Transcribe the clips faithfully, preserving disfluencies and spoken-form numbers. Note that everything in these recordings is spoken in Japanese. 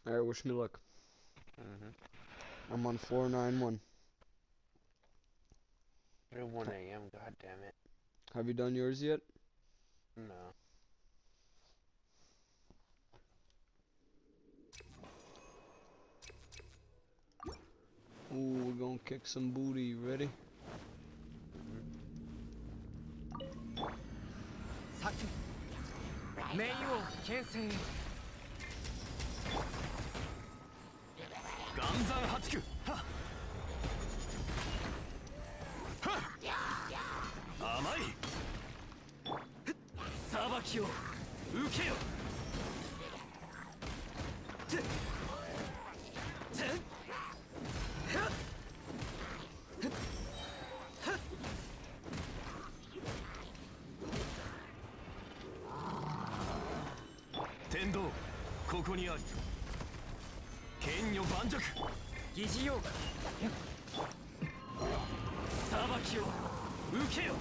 Alright, wish me luck. Mm-hmm. I'm on four nine one. It's one A M, god damn it. Have you done yours yet? No. Ooh, we're gonna kick some booty. You ready? Mm-hmm. 名誉牽制岩山八九はっはっ甘い裁きを受けよててはっ天道ここにあり剣女盤石疑似用裁きを受けよ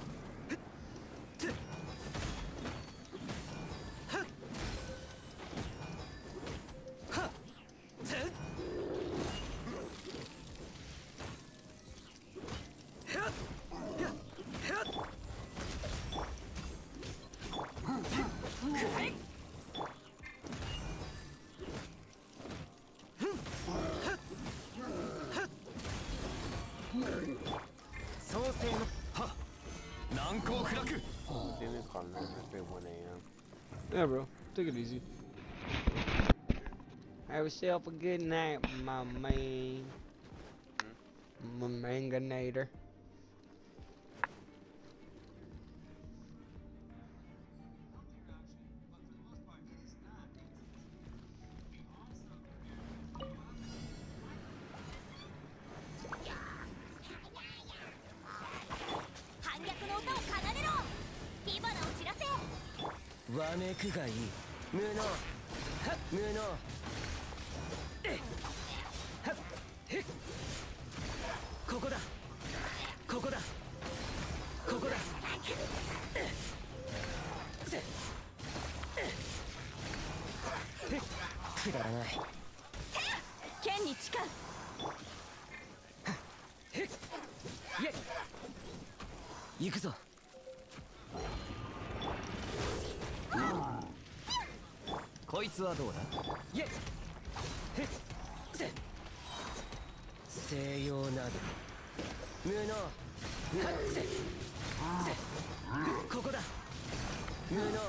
創世のは難攻不落 Didn't call me at one A M. Yeah, bro. Take it easy. Have yourself a good night, my man. My manganator. Wame くがいい無能無能ここだここだここだくだらない剣に誓う行くぞこいつはどうだイェイ西洋など無能ここだ無能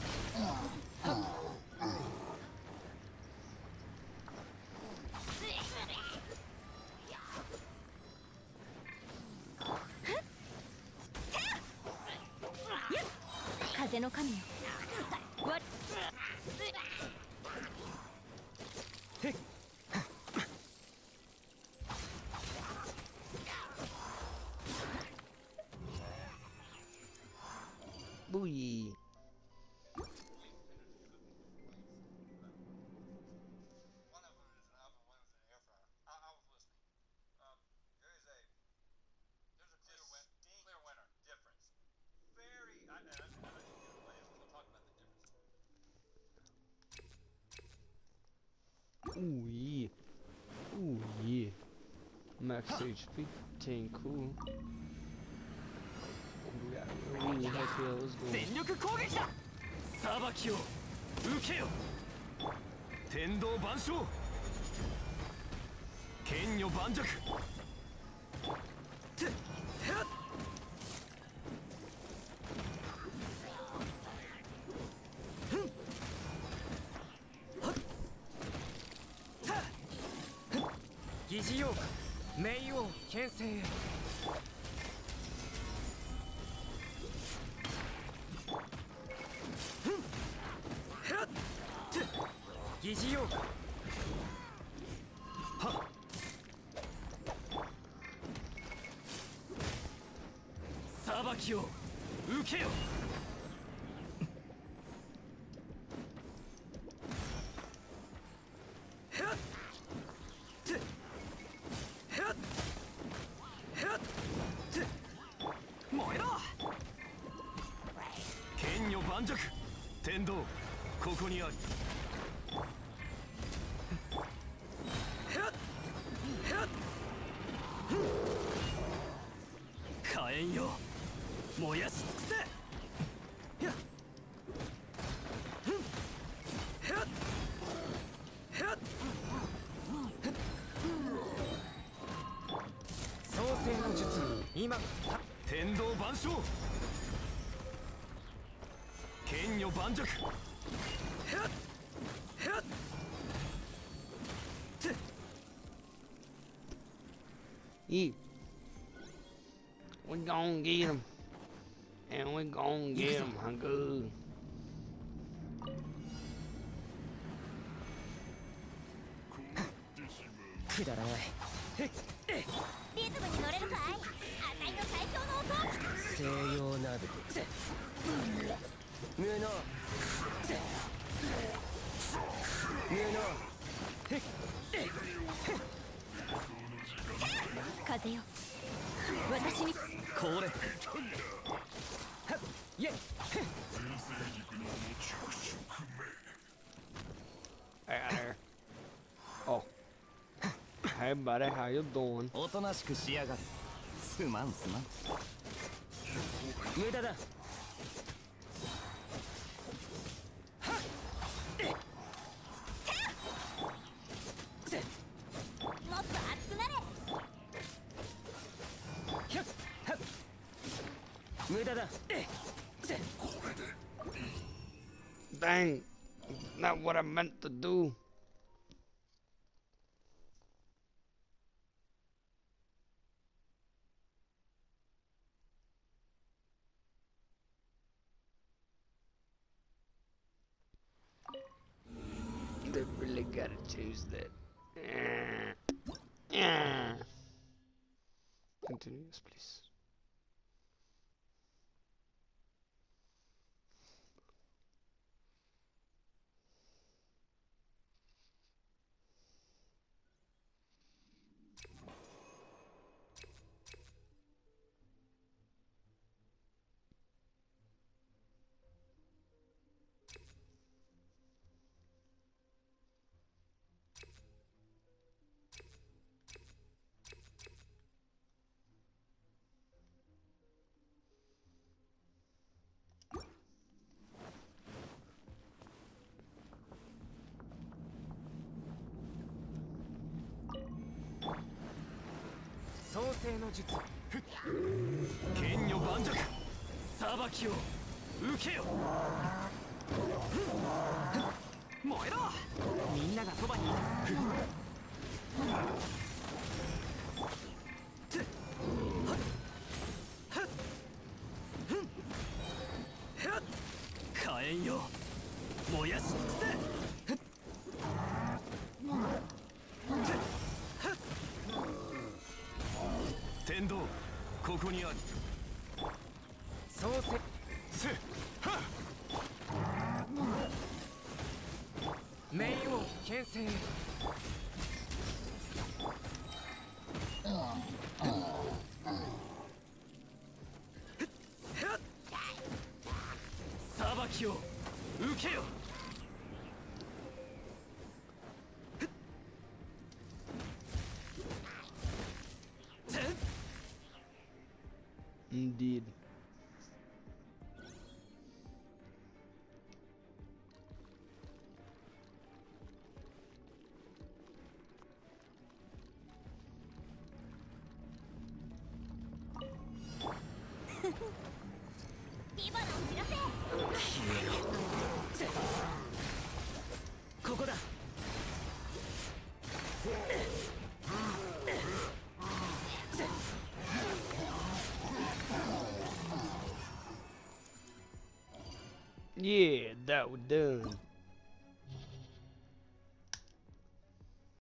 風の神よわ Booyah. Ooh yeah. Ooh yeah. Max H P. Dang cool. We got really heck yeah, let's go. 全力攻撃だ裁きを受けよ天道万象剣女盤石てはっ疑似用冥王牽制へ疑似用はっ裁きを受けよ燃えろ剣女盤石天道ここにあり火炎よ燃やし尽くせ。やっふんはっはっ創世の術今天道万象剣女盤石。はっはっ Eat. We gon' get him. And we gon' get him, huh, good. くだらない。 リズムに乗れるかい？あたいの最強の音。 西洋など無能無能風よ私にこれはっイェイ I got her. Oh. Hey, buddy, how you doing? おとなしくしやがる。すまんすまん。無駄だ。はっせっもっと熱くなれ。 ひゃっはっ無駄だ。せっ Dang. Not what I meant to do. They really gotta choose that. Yeah. Continue, yes, please. 創世の術剣女盤石裁きを受けよ。燃えろ。みんながそばにいる。火炎よ燃やし尽くせ。天道ここにある。創世せはっ命を牽制。裁きを受けよ。 Indeed. Viva ここだ。 Yeah, that was done.